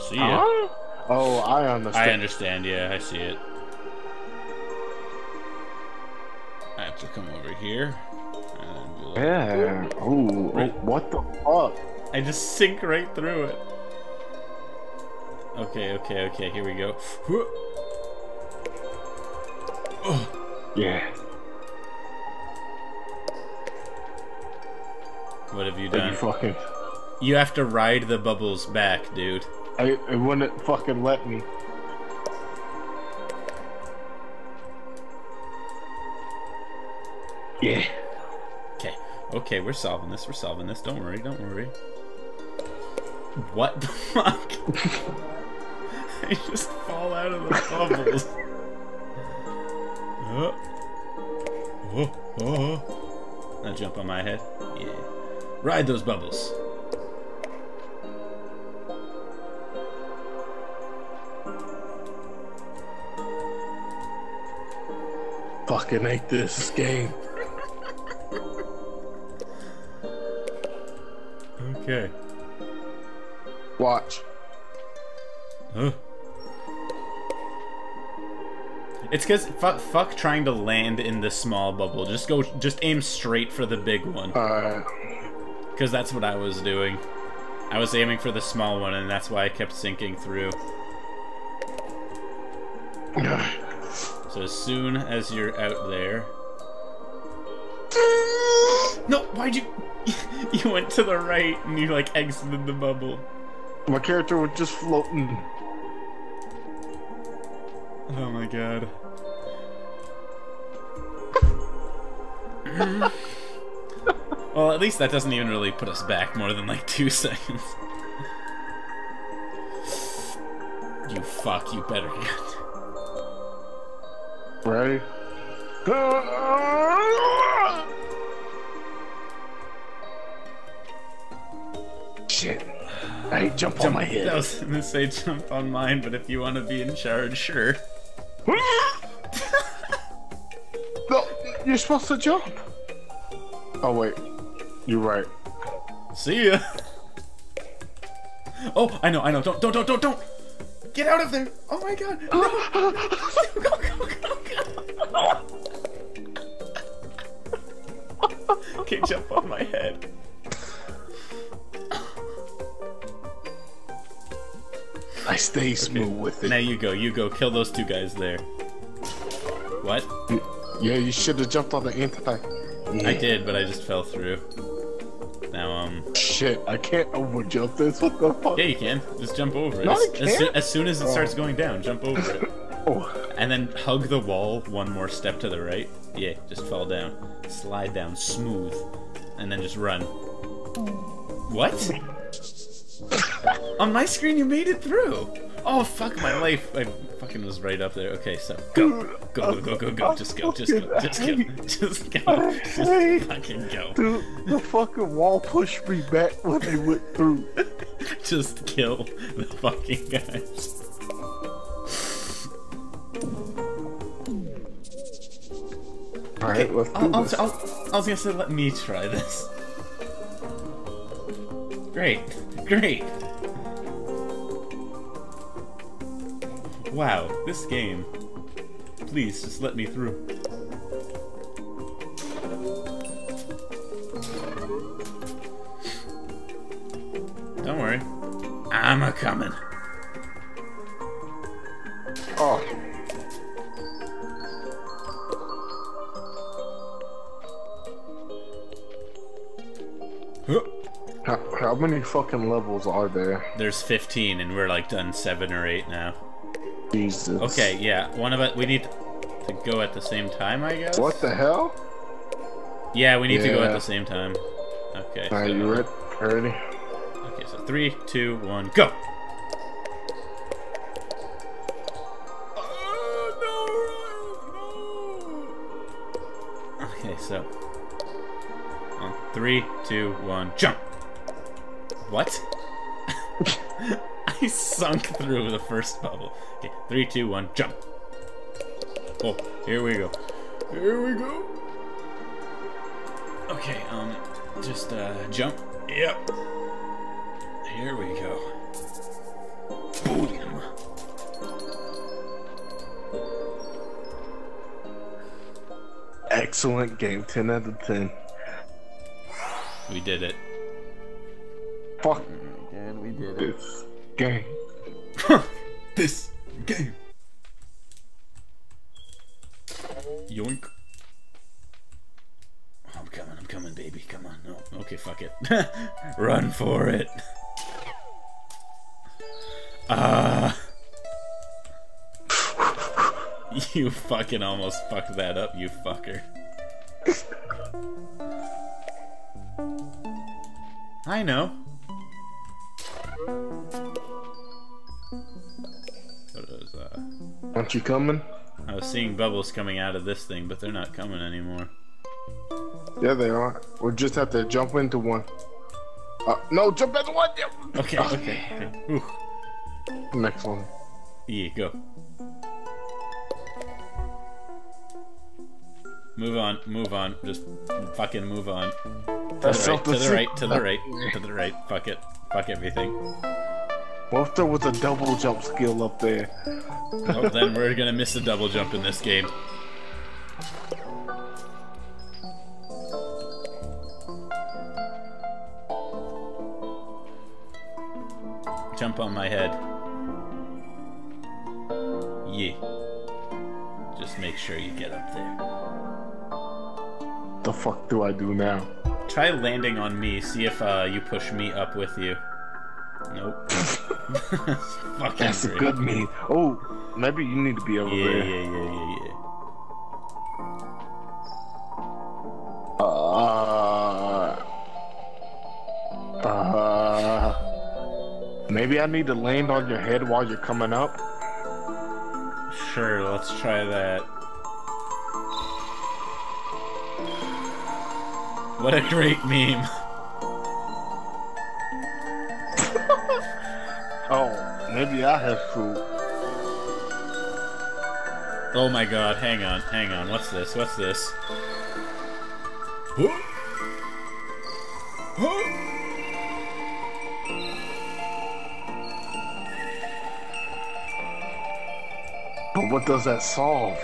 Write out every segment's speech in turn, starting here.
See ya. Huh? Oh, I understand. I understand, yeah, I see it. I have to come over here. And be like, Yeah. Oh, Right. what the fuck? I just sink right through it. Okay, here we go. Yeah. What have you You done? fucking. You have to ride the bubbles back, dude. It wouldn't fucking let me. Yeah. Okay, we're solving this. Don't worry. What the fuck? I just fall out of the bubbles. Now jump on my head. Yeah. Ride those bubbles. Fucking hate this game. Okay. Watch. Huh. It's because fuck trying to land in the small bubble. Just aim straight for the big one. Because that's what I was doing. I was aiming for the small one, and that's why I kept sinking through. So as soon as you're out there... No, why'd you... You went to the right, and you, like, exited the bubble. My character was just floating. Oh my god. Well, at least that doesn't even really put us back more than, like, 2 seconds. You fuck, you better get... Ready? Shit. Hey, jump on my head. I was gonna say jump on mine, but if you want to be in charge, sure. No, you're supposed to jump. Oh, wait. You're right. See ya. Oh, I know. Don't. Get out of there. Oh my god. No. Go. Okay, jump on my head. I stay smooth with it. Now you go. Kill those 2 guys there. What? Yeah, you should have jumped on the anti. Yeah. I did, but I just fell through. Now, Shit, I can't overjump this. What the fuck? Yeah, you can. Just jump over it. No, I can't. As soon as it starts going down, jump over it. Oh. And then hug the wall 1 more step to the right. Yeah, just fall down. Slide down smooth. And then just run. What? On my screen, you made it through. Oh, fuck my life. I fucking was right up there. Okay, so go. Go. Just go. Just fucking go. Dude, the fucking wall pushed me back when they went through. Just kill the fucking guys. Alright, let's do this. I was gonna say, let me try this. Great. Wow, this game. Please, just let me through. Don't worry. I'm a-coming. Oh. How many fucking levels are there? There's 15, and we're like done 7 or 8 now. Jesus. Okay, yeah. One of us. We need to go at the same time, I guess. What the hell? Yeah, we need to go at the same time. Okay. Are you ready? Okay, so 3, 2, 1, go. Okay, so on 3, 2, 1, jump. What? I sunk through the first bubble. Okay, 3, 2, 1, jump. Oh, here we go. Okay, just jump. Yep. Here we go. Boom. Excellent game, 10 out of 10. We did it. Fuck And we did this game. This game. Yoink. I'm coming, baby. Come on. No. Okay, fuck it. Run for it. You fucking almost fucked that up, you fucker. I know. What was, Aren't you coming? I was seeing bubbles coming out of this thing, but they're not coming anymore. Yeah, they are. We'll just have to jump into one. No, jump into one! Yeah. Okay, okay. Ooh. Next one. Yeah, go. Move on, just fucking move on. To the right, to the right, to the right. Fuck it. Fuck everything. What if there was a double jump skill up there? Oh, then we're gonna miss a double jump in this game. Jump on my head. Yeah. Just make sure you get up there. The fuck do I do now? Try landing on me, see if you push me up with you. Nope. Fucking That's great. a good me. Oh, maybe you need to be over there. Yeah. Maybe I need to land on your head while you're coming up. Sure, let's try that. What a great meme. Oh, maybe I have food. Oh my god, hang on. What's this? But what does that solve?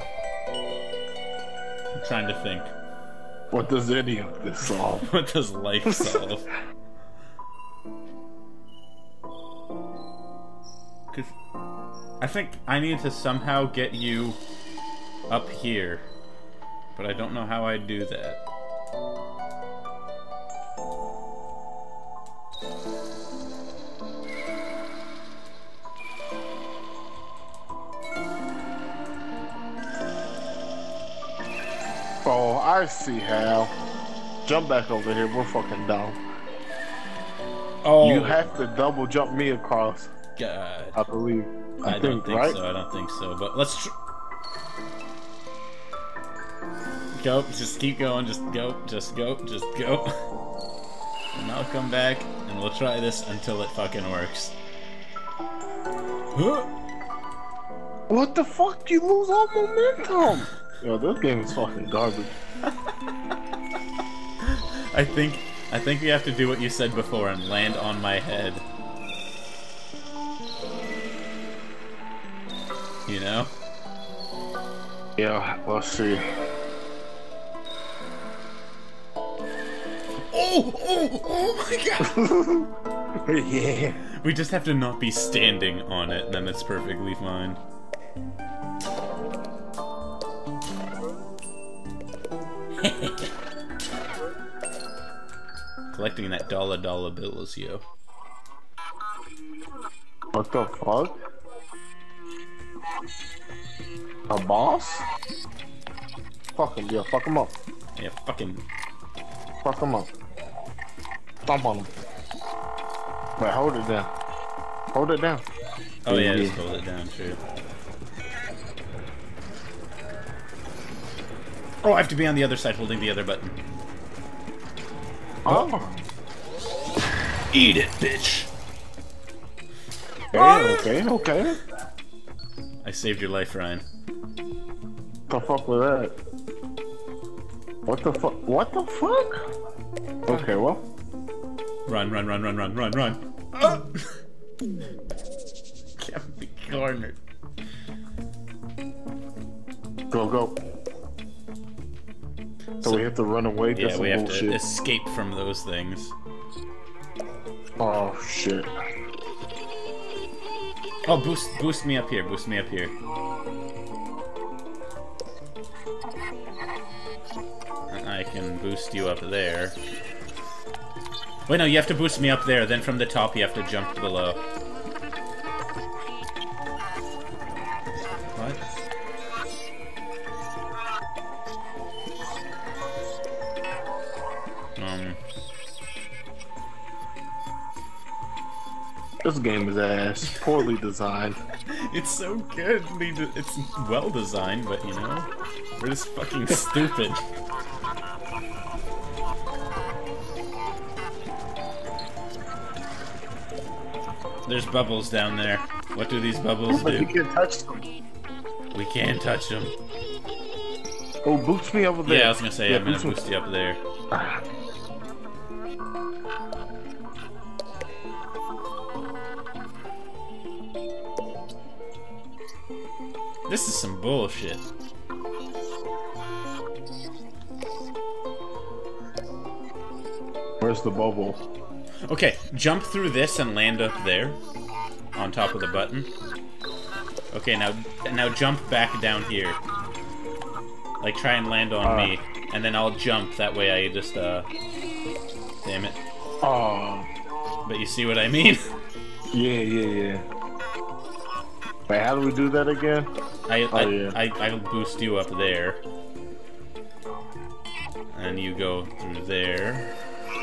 I'm trying to think. What does any of this solve? What does life solve? Cause I think I need to somehow get you up here, but I don't know how I do that. Oh, I see how. Jump back over here, we're fucking down. Oh, You have to double jump me across, God. I believe. I don't think right? so. I don't think so. But let's go. Just keep going. Just go. And I'll come back and we'll try this until it fucking works. What the fuck? You lose all momentum! Yo, this game is fucking garbage. I think we have to do what you said before and land on my head. You know? Yeah, let's see. Oh my god! Yeah. We just have to not be standing on it, and then it's perfectly fine. Collecting that dollar bills, yo. What the fuck? A boss? Fuck him, yeah, fuck him up. Yeah, fucking... Fuck him up. Stomp on him. Wait, hold it down. Hold it down. Oh yeah, just hold it down, true. Oh, I have to be on the other side holding the other button. Oh. Eat it, bitch! Okay. I saved your life, Ryan. What the fuck was that? What the fuck? What the fuck? Okay, well. Run. cornered. Go, go. So we have to run away? Yeah, we have bullshit. to escape from those things. Oh, shit. Oh, boost me up here, boost me up here. I can boost you up there. Wait, no, you have to boost me up there, then from the top you have to jump below. What? This game is ass. Poorly designed. It's so good. It's well designed, but you know, we're just fucking stupid. There's bubbles down there. What do these bubbles But do? you can't touch them. We can't touch them. Oh, boost me over there. Yeah, I was gonna say, Yeah, I'm gonna me. boost you up there. This is some bullshit. Where's the bubble? Okay, jump through this and land up there. On top of the button. Okay, now jump back down here. Like, try and land on me. And then I'll jump, that way I just, damn it. Oh. But you see what I mean? Yeah. Wait, how do we do that again? I'll boost you up there. And you go through there.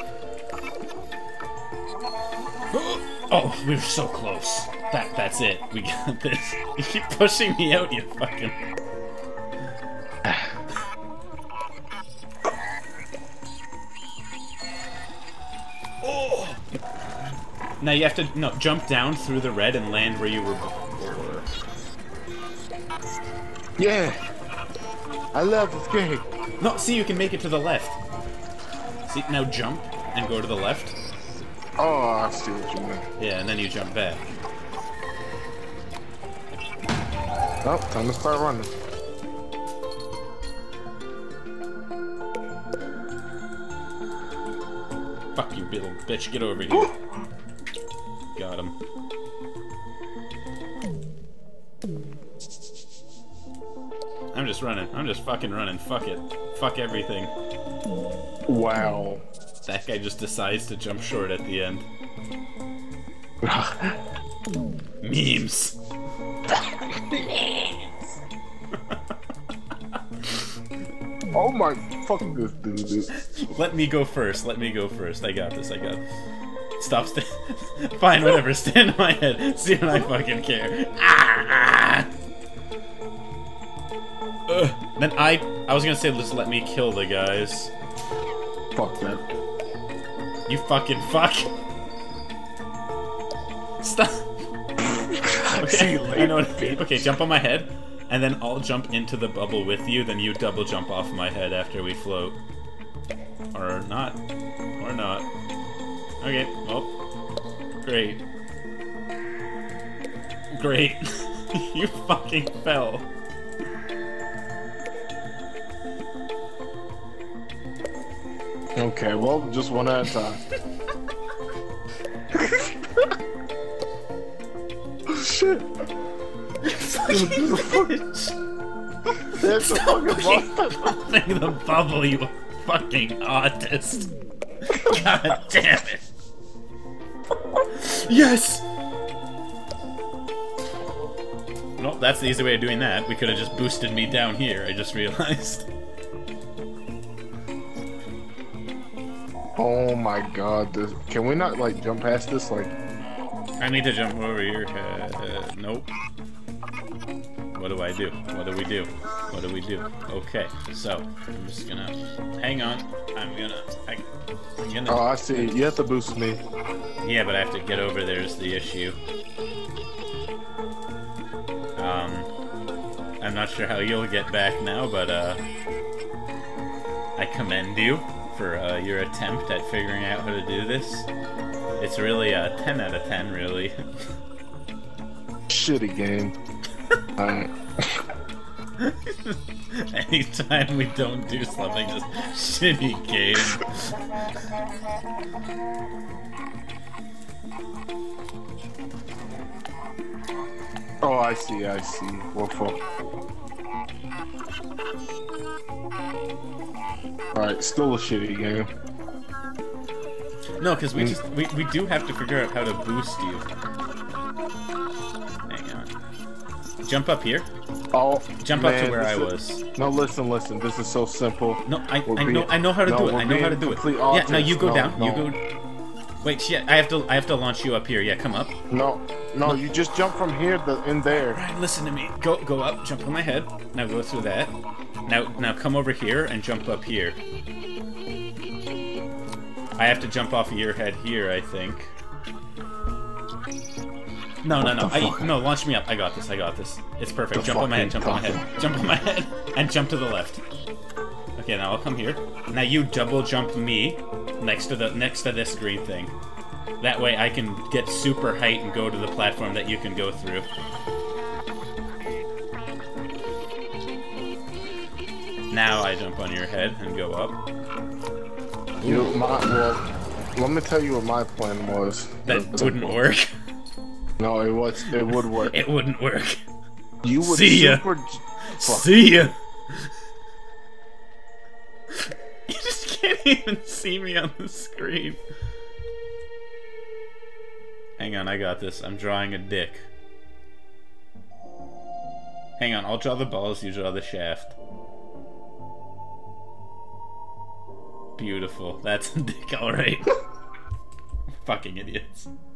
Oh, we were so close. That's it. We got this. You keep pushing me out, you fucking... Oh! Now you have to jump down through the red and land where you were before. Yeah. I love this game. No, see, you can make it to the left. See, now jump and go to the left. Oh, I see what you mean. Yeah, and then you jump back. Oh, time to start running. Fuck you, little bitch. Get over here. Got him. I'm just running. I'm just fucking running. Fuck it. Fuck everything. Wow. That guy just decides to jump short at the end. Memes. Oh my, fuck this dude. Let me go first. Let me go first. I got this. I got this. Stop. Fine, whatever. Stand on my head. See what I fucking care. Then I was gonna say, just let me kill the guys. Fuck that. You fucking fuck. Stop. Okay, I know. Okay, jump on my head, and then I'll jump into the bubble with you. Then you double jump off my head after we float, or not, or not. Okay. Well, great. Great. You fucking fell. Okay, well, just one at a time. Oh, shit. That's a fucking monster. Popping the bubble, you fucking autist. God damn it. Yes! Well, that's the easy way of doing that. We could have just boosted me down here, I just realized. Oh my god, can we not, like, jump past this, like... I need to jump over your head. Nope. What do I do? What do we do? What do we do? Okay, so, I'm just gonna... Hang on. I'm gonna... Oh, I see. You have to boost me. Yeah, but I have to get over there is the issue. I'm not sure how you'll get back now, but, I commend you for your attempt at figuring out how to do this. It's really a 10 out of 10, really. shitty game. Alright. Anytime we don't do something, just shitty game. Oh, I see. Waffle. Alright, still a shitty game. No, because we do have to figure out how to boost you. Hang on. Jump up here. Oh, Jump man, up to where I was. No, listen. This is so simple. No, I know how to do it. I know how to do it. Yeah, now you go down. You go. Wait, shit! I have to launch you up here. Yeah, come up. No, you just jump from here in there. Ryan, listen to me. Go up. Jump on my head. Now go through that. Now come over here and jump up here. I have to jump off of your head here, I think. No. No, launch me up. I got this. It's perfect. Jump on my head. Jump on my head. And jump to the left. Okay, now I'll come here. Now you double jump me next to this green thing. That way I can get super height and go to the platform that you can go through. Now I jump on your head and go up. Well, let me tell you what my plan was. That wouldn't work. No, it would work. It wouldn't work. You would See ya. See ya. You just can't even see me on the screen. Hang on, I got this. I'm drawing a dick. Hang on, I'll draw the balls, you draw the shaft. Beautiful. That's a dick, alright. Fucking idiots.